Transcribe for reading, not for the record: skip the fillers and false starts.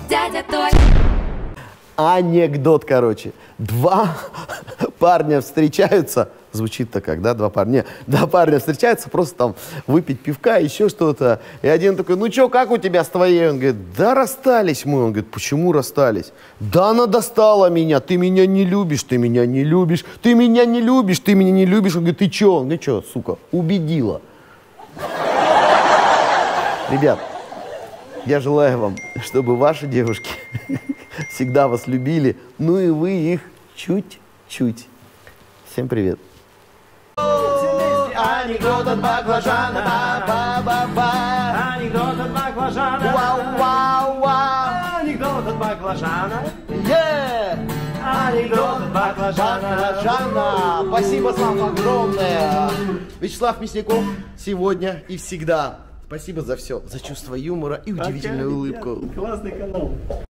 дядя Толь. Анекдот, короче. Два парня встречаются. Звучит-то как, да, два парня? Нет, два парня встречаются, просто там выпить пивка, еще что-то. И один такой, ну что, как у тебя с твоей? Он говорит, да расстались мы. Он говорит, почему расстались? Да она достала меня, ты меня не любишь, ты меня не любишь, ты меня не любишь, ты меня не любишь. Он говорит, ты че? Он говорит, что, сука, убедила. Ребят, я желаю вам, чтобы ваши девушки всегда вас любили, ну и вы их чуть-чуть. Всем привет. Анекдот от баклажана, ба-ба-ба. Анекдот от баклажана, Вау-вау-вау. анекдот от баклажана, Анекдот от баклажана. Жанна. Спасибо вам огромное. Вячеслав Мясников сегодня и всегда. Спасибо за все, за чувство юмора и удивительную улыбку. Классный канал.